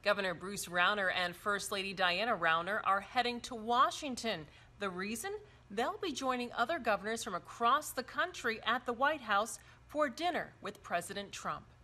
Governor Bruce Rauner and First Lady Diana Rauner are heading to Washington. The reason? They'll be joining other governors from across the country at the White House for dinner with President Trump.